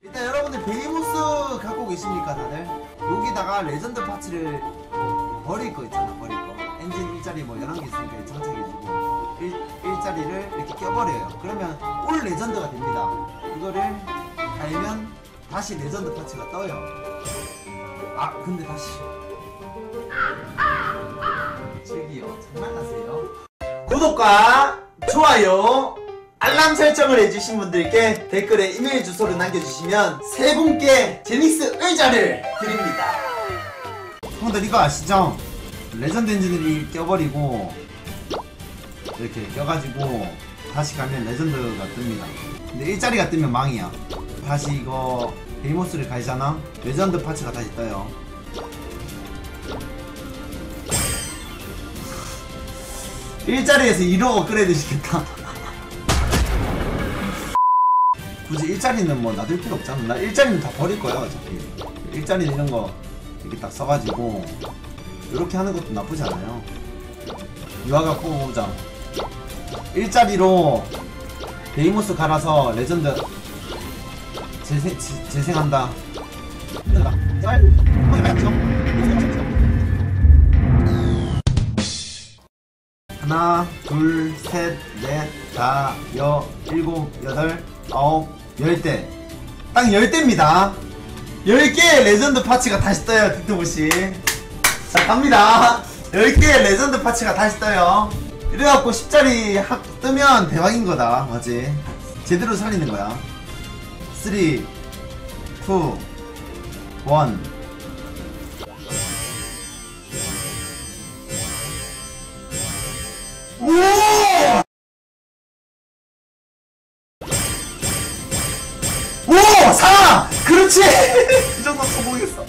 일단 여러분들 베이모스 갖고 계십니까 다들? 여기다가 레전드 파츠를 버릴 거 있잖아. 버릴 거 엔진 일자리 뭐 11개 있으니까 장착해주고 일자리를 이렇게 껴버려요. 그러면 올 레전드가 됩니다. 이거를 달면 다시 레전드 파츠가 떠요. 아 근데 다시 저기요 장난하세요? 구독과 좋아요 알람 설정을 해주신 분들께 댓글에 이메일 주소를 남겨주시면 세 분께 제닉스 의자를 드립니다. 형들 이거 아시죠? 레전드 엔진을 껴버리고 이렇게 껴가지고 다시 가면 레전드가 뜹니다. 근데 일자리가 뜨면 망이야. 다시 이거 베이모스를 갈잖아? 레전드 파츠가 다시 떠요. 일자리에서 1호 업그레이드 시켰다. 굳이 일자리는 뭐 놔둘 필요 없잖아. 나 일자리는 다 버릴 거야 어차피. 일자리 이런 거 이렇게 딱 써가지고 이렇게 하는 것도 나쁘지 않아요. 유아가 뽑자. 일자리로 베이모스 갈아서 레전드 재생한다. 하나, 둘, 셋, 넷, 다, 여, 일곱, 여덟, 아홉, 10대. 딱 10대입니다. 10개의 레전드 파츠가 다시 떠요, 틱톡씨. 자, 갑니다. 10개의 레전드 파츠가 다시 떠요. 이래갖고 10짜리 뜨면 대박인 거다. 맞지? 제대로 살리는 거야. 3, 2, 1. 오! 오! 4! 그렇지! 이 정도 성공했어.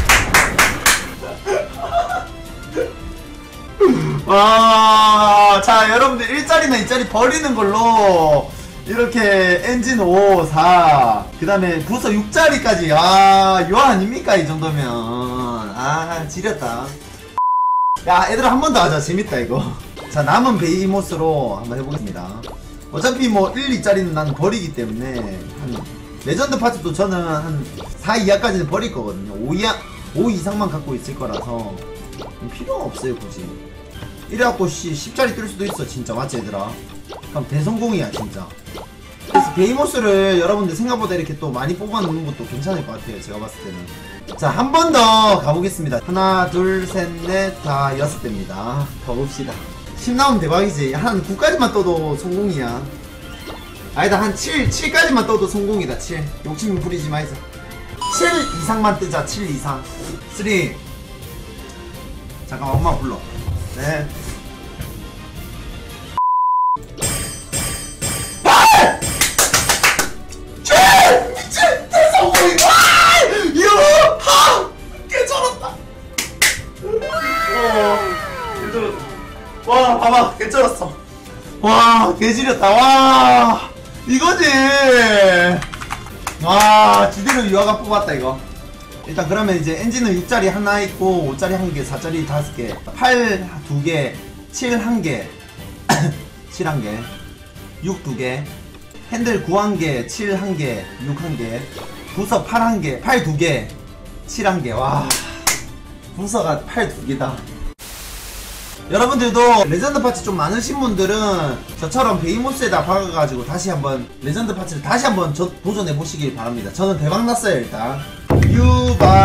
와, 자, 여러분들 일자리나 이자리 버리는 걸로 이렇게 엔진 5, 4, 그 다음에 부서 6자리까지. 아, 요한 아닙니까? 이 정도면. 아, 지렸다. 야, 얘들아, 한 번 더 하자. 재밌다, 이거. 자, 남은 베이모스로 한번 해보겠습니다. 어차피 뭐 1, 2짜리는 난 버리기 때문에 한 레전드 파츠도 저는 한 4 이하까지는 버릴 거거든요. 5 이상만 갖고 있을 거라서 필요가 없어요 굳이. 이래갖고 10짜리 뜰 수도 있어 진짜. 맞지 얘들아? 그럼 대성공이야 진짜. 그래서 베이모스를 여러분들 생각보다 이렇게 또 많이 뽑아놓는 것도 괜찮을 것 같아요 제가 봤을 때는. 자, 한 번 더 가보겠습니다. 하나, 둘, 셋, 넷, 다 6대입니다. 가봅시다. 10 나오면 대박이지. 한 9까지만 떠도 성공이야. 아니다, 한 7까지만 떠도 성공이다. 7 욕심 부리지 마이자. 7 이상만 뜨자. 7 이상. 3. 잠깐만 엄마 불러. 네. 8! 7! 미친! 대성공이! 이거! 하! 개쩔었다! 개쩔었다. 와, 봐봐, 개쩔었어. 와, 개지렸다. 와, 이거지. 와, 지대로 유아가 뽑았다 이거. 일단 그러면 이제 엔진은 6짜리 하나 있고 5짜리 1개, 4짜리 5개, 8 2개, 7 1개, 7 1개, 6 2개, 핸들 9 1개, 7 1개, 6 1개, 부서 8 1개, 8 2개, 7 1개. 와, 부서가 8 2개다. 여러분들도 레전드 파츠 좀 많으신 분들은 저처럼 베이모스에다 박아가지고 다시 한번 레전드 파츠를 다시 한번 도전해 보시길 바랍니다. 저는 대박났어요 일단. 유바